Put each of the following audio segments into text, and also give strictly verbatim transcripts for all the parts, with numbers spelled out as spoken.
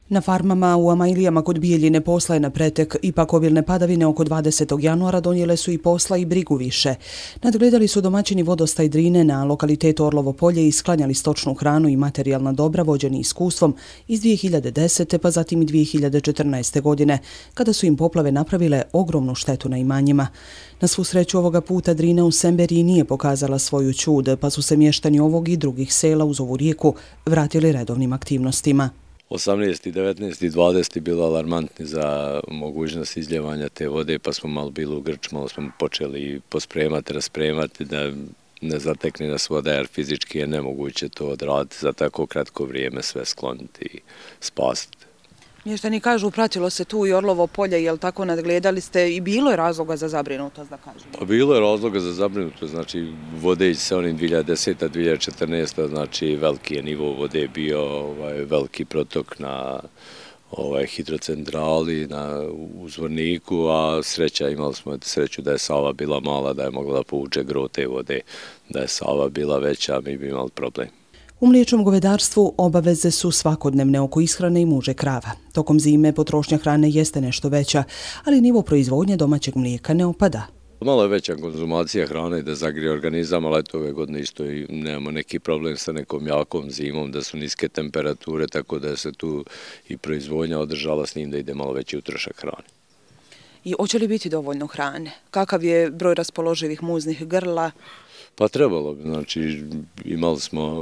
Na farmama u Amajlijama kod Bijeljine posla je na pretek, ipak obilne padavine oko dvadesetog januara donijele su i posla i brigu više. Nadgledali su domaćini Vodostaj Drine na lokalitetu Orlovo polje i sklanjali stočnu hranu i materijalna dobra vođeni iskustvom iz dvije hiljade desete pa zatim i dvije hiljade četrnaeste. godine, kada su im poplave napravile ogromnu štetu na imanjima. Na svu sreću ovoga puta Drina u Semberiji nije pokazala svoju ćud, pa su se mještani ovog i drugih sela uz ovu rijeku vratili redovnim aktivnostima. osamnaesti, devetnaesti i dvadeseti bilo alarmantni za mogućnost izljevanja te vode, pa smo malo bili u grč, malo smo počeli pospremati, raspremati da ne zatekne nas voda, jer fizički je nemoguće to odraditi za tako kratko vrijeme, sve skloniti i spasiti. Mještani kažu, pratilo se tu i Orlovo polje, jel tako, nadgledali ste i bilo je razloga za zabrinutost, da kažem? Pa bilo je razloga za zabrinutost, znači vode se onim dvije hiljade desete. dvije hiljade četrnaeste. znači veliki je nivo vode bio, ovaj, veliki protok na ovaj, hidrocentrali, na uzvorniku, a sreća, imali smo sreću da je Sava bila mala, da je mogla da povuče gro te vode, da je Sava bila veća, mi bi imali problem. U mliječnom govedarstvu obaveze su svakodnevne oko ishrane i muže krava. Tokom zime potrošnja hrane jeste nešto veća, ali nivo proizvodnje domaćeg mlijeka ne opada. Malo je veća konzumacija hrane da zagrije organizam, ali eto ove godine isto i nemamo neki problem sa nekom jakom zimom, da su niske temperature, tako da se tu i proizvodnja održala s njim da ide malo veći utrošak hrane. I hoće li biti dovoljno hrane? Kakav je broj raspoloživih muznih grla? Pa trebalo bi, znači imali smo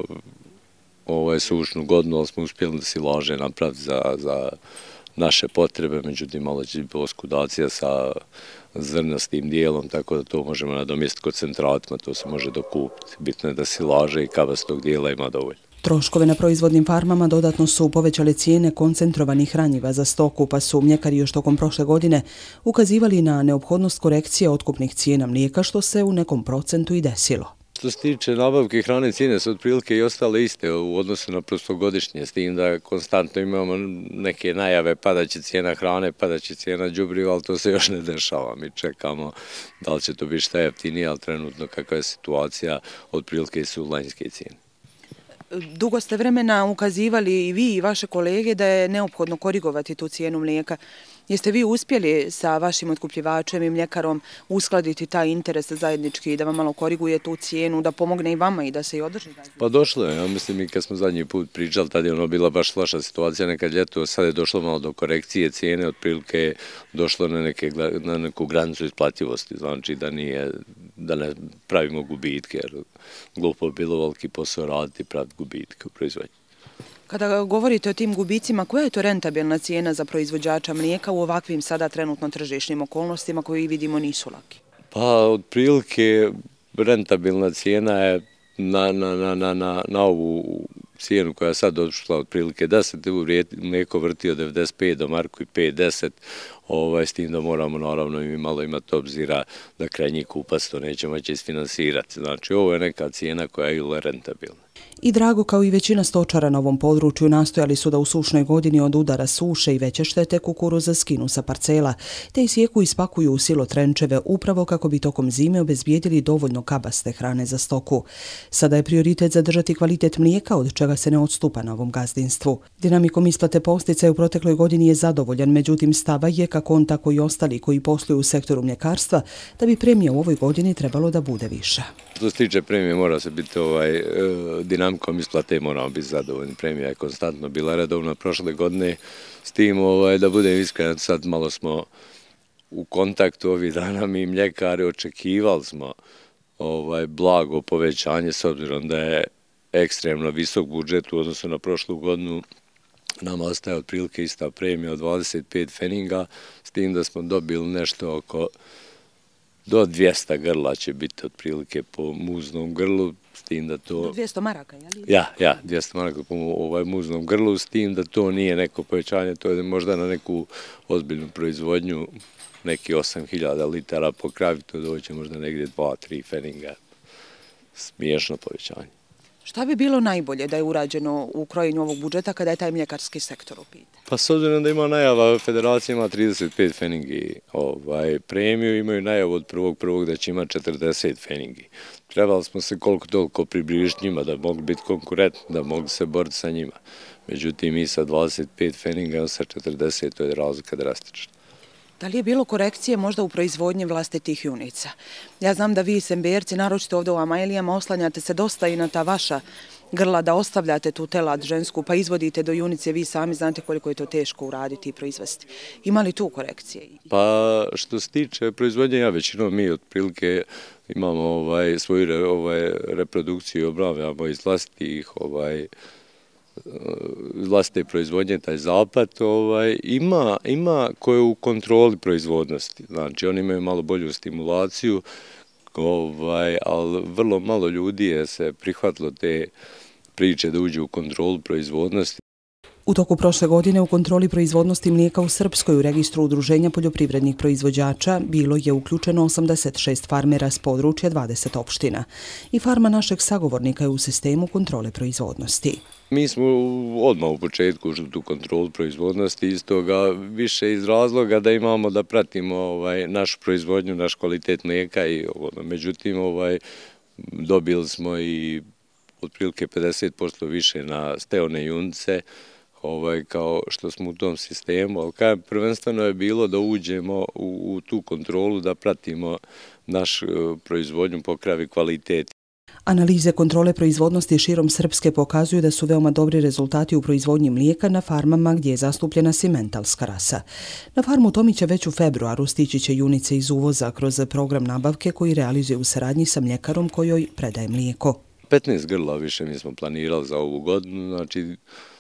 ovaj sušnu godinu, ali smo uspjeli da silaže napraviti za, za naše potrebe, međutim malo će biti oskudacija sa zrnastim dijelom, tako da to možemo nadomjestiti kod koncentratima, to se može dokupiti. Bitno je da silaže i kavastog dijela ima dovoljno. Troškove na proizvodnim farmama dodatno su povećale cijene koncentrovanih hranjiva za stoku, pa su mljekari još tokom prošle godine ukazivali na neophodnost korekcije otkupnih cijena mlijeka, što se u nekom procentu i desilo. Što se tiče nabavke hrane, cijene su otprilike i ostale iste u odnosu na prošlogodišnje, s tim da konstantno imamo neke najave padaće cijena hrane, padaće cijena đubriva, ali to se još ne dešava. Mi čekamo da li će to biti šta jeftinije, ali trenutno kakva je situacija, otprilike su lanjske cijene. Dugo ste vremena ukazivali i vi i vaše kolege da je neophodno korigovati tu cijenu mlijeka. Jeste vi uspjeli sa vašim otkupljivačem i mljekarom uskladiti taj interes zajednički, da vam malo koriguje tu cijenu, da pomogne i vama i da se i održi? Pa došlo je, ja mislim i kad smo zadnji put pričali, tada je ono bila baš loša situacija nekad ljeto, sad je došlo malo do korekcije cijene, otprilike je došlo na, neke, na neku granicu isplativosti, znači da, nije, da ne pravimo gubitke, jer glupo je bilo veliki posao raditi i praviti gubitke u proizvodnji. Kada govorite o tim gubicima, koja je to rentabilna cijena za proizvođača mlijeka u ovakvim sada trenutno tržišnim okolnostima koji vidimo nisu laki? Pa, otprilike rentabilna cijena je na, na, na, na, na, na ovu cijenu koja je sad došla otprilike deset, mlijeko vrti od devedeset pet do marku i pet deset, ovaj, s tim da moramo naravno i malo imati obzira da krajnji kupac to neće moći isfinansirati. Znači, ovo je neka cijena koja je ili rentabilna. I Drago, kao i većina stočara na ovom području, nastojali su da u sušnoj godini od udara suše i veće štete kukuruza skinu sa parcela, te isjeku i spakuju u silotrenčeve upravo kako bi tokom zime obezbijedili dovoljno kabaste hrane za stoku. Sada je prioritet zadržati kvalitet mlijeka, od čega se ne odstupa na ovom gazdinstvu. Dinamikom isplate posticaja u protekloj godini je zadovoljan, međutim stava je, kako on tako i ostali koji posluju u sektoru mljekarstva, da bi premija u ovoj godini trebalo da bude više. Što se tiče premije, mora se biti ovaj, dinamikom isplate, moramo biti zadovoljni. Premija je konstantno bila redovna prošle godine, s tim ovaj, da budem iskren, sad malo smo u kontaktu ovih dana, mi mljekari očekivali smo ovaj, blago povećanje, s obzirom da je ekstremno visok budžet u odnosu na prošlu godinu. Nama ostaje otprilike ista premija od dvadeset pet feninga, s tim da smo dobili nešto oko do dvjesto grla će biti otprilike po muznom grlu, s tim da to... Do dvjesto maraka, je li? Ja, ja, dvjesto maraka po ovaj muznom grlu, s tim da to nije neko povećanje, to je možda na neku ozbiljnu proizvodnju, neki osam hiljada litara po kravi, to doće možda negdje dva do tri feninga. Smiješno povećanje. Šta bi bilo najbolje da je urađeno u krojenju ovog budžeta kada je taj mljekarski sektor u pitanju? Pa s obzirom da ima najava, federacija ima trideset pet feningi ovaj, premiju, imaju najavu od prvog prvog da će imati četrdeset feningi. Trebali smo se koliko toliko približiti njima, da mogu biti konkurentni, da mogu se boriti sa njima. Međutim, mi sa dvadeset pet feninga, sa četrdeset, to je razlika drastična. Da li je bilo korekcije možda u proizvodnji vlastitih junica? Ja znam da vi, Semberci, naročito ovdje u Amajlijama, oslanjate se dosta i na ta vaša grla, da ostavljate tu telad žensku, pa izvodite do junice, vi sami znate koliko je to teško uraditi i proizvesti. Ima li tu korekcije? Pa što se tiče proizvodnje, ja većinom mi otprilike imamo ovaj, svoju re, ovaj, reprodukciju i obnavljamo iz vlastitih ovaj, vlastite proizvodnje, taj zapad, ovaj, ima, ima koje u kontroli proizvodnosti. Znači, oni imaju malo bolju stimulaciju, ovaj, ali vrlo malo ljudi je se prihvatilo te priče da uđu u kontrolu proizvodnosti. U toku prošle godine u kontroli proizvodnosti mlijeka u Srpskoj u registru Udruženja poljoprivrednih proizvođača bilo je uključeno osamdeset šest farmera s područja dvadeset opština i farma našeg sagovornika je u sistemu kontrole proizvodnosti. Mi smo odmah u početku ušli tu kontrolu proizvodnosti, iz toga više iz razloga da imamo da pratimo ovaj, našu proizvodnju, naš kvalitet mlijeka i ovo. Međutim, ovaj, dobili smo i otprilike pedeset posto više na steone junice, ovaj, kao što smo u tom sistemu, ali kaj prvenstveno je bilo da uđemo u, u tu kontrolu, da pratimo našu proizvodnju po kravi kvalitet. Analize kontrole proizvodnosti širom Srpske pokazuju da su veoma dobri rezultati u proizvodnji mlijeka na farmama gdje je zastupljena simentalska rasa. Na farmu Tomića već u februaru stići će junice iz uvoza kroz program nabavke koji realizuje u saradnji sa mljekarom kojoj predaje mlijeko. petnaest grla više mi smo planirali za ovu godinu, znači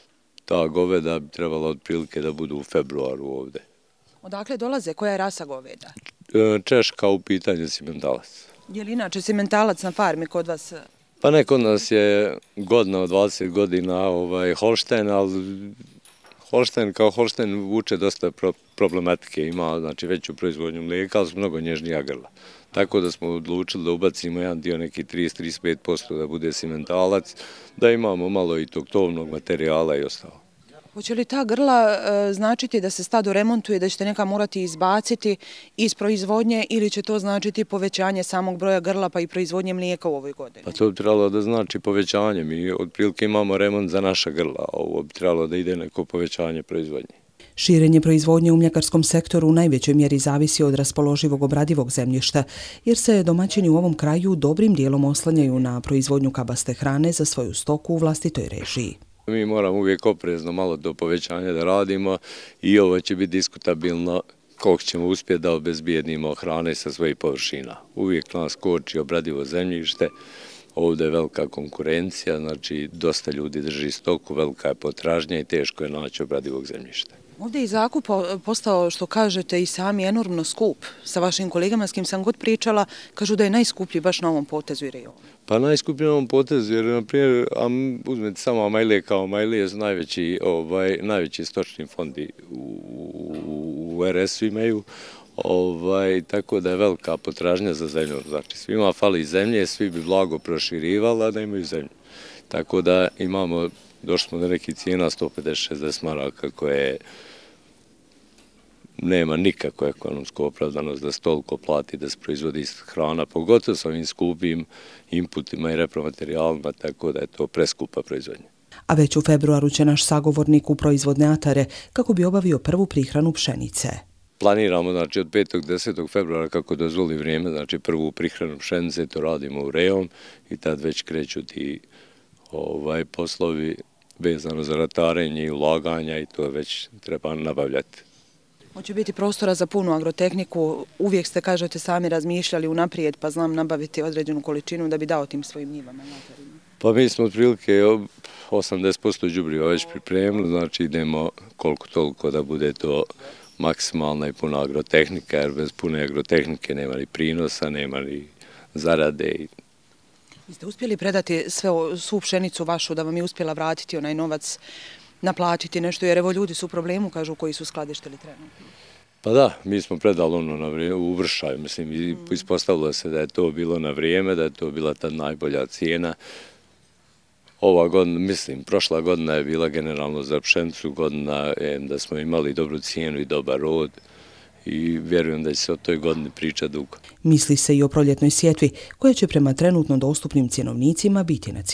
ta goveda bi trebala otprilike da budu u februaru ovde. Odakle dolaze? Koja je rasa goveda? Češka, u pitanju simentalac. Je li inače simentalac na farmi kod vas? Pa ne, kod nas je godina od dvadeset godina ovaj, Holštajn, ali Holštajn kao Holštajn vuče dosta pro, problematike, ima znači veću proizvodnju mlijeka, ali su mnogo nježnija grla. Tako da smo odlučili da ubacimo jedan dio, neki trideset do trideset pet posto da bude simentalac, da imamo malo i tog tovnog materijala i ostalo. Hoće li ta grla e, značiti da se stado remontuje, da ćete neka morati izbaciti iz proizvodnje ili će to značiti povećanje samog broja grla pa i proizvodnje mlijeka u ovoj godini? Pa to bi trebalo da znači povećanje. Mi otprilike imamo remont za naša grla, a ovo bi trebalo da ide neko povećanje proizvodnje. Širenje proizvodnje u mljekarskom sektoru u najvećoj mjeri zavisi od raspoloživog obradivog zemljišta, jer se domaćini u ovom kraju dobrim dijelom oslanjaju na proizvodnju kabaste hrane za svoju stoku u vlastitoj režiji. Mi moramo uvijek oprezno malo do povećanja da radimo i ovo će biti diskutabilno koliko ćemo uspjeti da obezbijedimo hrane sa svojih površina. Uvijek nas koči obradivo zemljište, ovdje je velika konkurencija, znači dosta ljudi drži stoku, velika je potražnja i teško je naći obradivog zemljišta. Ovdje je zakup postao, što kažete, i sami enormno skup. Sa vašim kolegama s kim sam god pričala, kažu da je najskuplji baš na ovom potezu i rejonu. Pa najskuplji na ovom potezu, jer na primjer, uzmete samo Amajlije kao Amajlije, su najveći, ovaj, najveći stočni fondi u, u, u R S-u imaju, ovaj, tako da je velika potražnja za zemljom. Znači, svima fali zemlje, svi bi blago proširivali, a da imaju zemlju. Tako da imamo, došli smo do nekih cijena sto pedeset do šezdeset maraka koje nema nikakvu ekonomsku opravdanost da se toliko plati da se proizvodi hrana, pogotovo s ovim skupim inputima i repromaterijalima, tako da je to preskupa proizvodnja. A već u februaru će naš sagovornik u proizvodne atare kako bi obavio prvu prihranu pšenice. Planiramo, znači, od petog do desetog februara, kako dozvoli vrijeme, znači, prvu prihranu pšenice, to radimo u Reom i tad već kreću ti ovaj, poslovi vezano za ratarenje i ulaganja i to već treba nabavljati. Hoće biti prostora za punu agrotehniku, uvijek ste, kažete, sami razmišljali unaprijed, pa znam nabaviti određenu količinu da bi dao tim svojim njivama. Pa mi smo otprilike osamdeset posto đubriva već pripremili, znači idemo koliko toliko da bude to maksimalna i puna agrotehnika, jer bez pune agrotehnike nema ni prinosa, nema ni zarade. Vi ste uspjeli predati sve, svu pšenicu vašu da vam je uspjela vratiti onaj novac, naplatiti nešto, jer evo ljudi su u problemu, kažu, koji su skladištili trenutno. Pa da, mi smo predali ono na vrijeme, u Vršaju, mislim, i ispostavilo se da je to bilo na vrijeme, da je to bila ta najbolja cijena. Ova godina, mislim, prošla godina je bila generalno za pšenicu, godina je da smo imali dobru cijenu i dobar rod i vjerujem da će se o toj godini priča dugo. Misli se i o proljetnoj sjetvi, koja će prema trenutno dostupnim cjenovnicima biti na cijeni.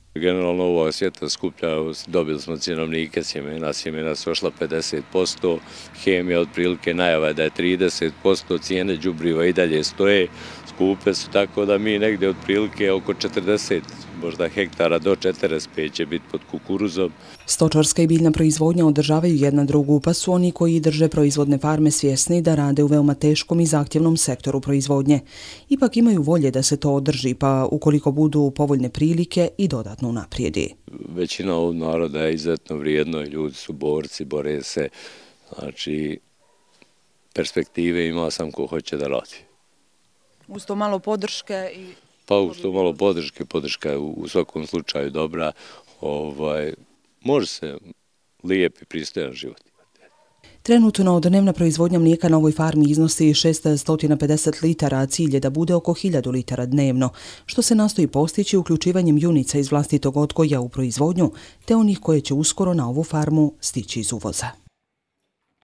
Generalno ova sjeta skuplja, dobili smo cjenovnike sjemena, sjemena su ošla pedeset posto, hemija otprilike najava je da je trideset posto, cijene đubriva i dalje stoje, skupe su, tako da mi negdje otprilike oko četrdeset možda hektara do četrdeset pet će biti pod kukuruzom. Stočarska i biljna proizvodnja održavaju jedna drugu, pa su oni koji drže proizvodne farme svjesni da rade u veoma teškom i zahtjevnom sektoru proizvodnje. Ipak imaju volje da se to održi, pa ukoliko budu povoljne prilike i dodatno unaprijedi. Većina ovog naroda je izuzetno vrijedno i ljudi su borci, bore se, znači perspektive ima sam ko hoće da radi. Uz to malo podrške i... Pa uz to malo podrške, podrška je u, u svakom slučaju dobra, ovaj, može se lijep i pristojan život. Trenutno dnevna proizvodnja mlijeka na ovoj farmi iznosi šesnaest pedeset litara, a cilj je da bude oko hiljadu litara dnevno, što se nastoji postići uključivanjem junica iz vlastitog odgoja u proizvodnju, te onih koje će uskoro na ovu farmu stići iz uvoza.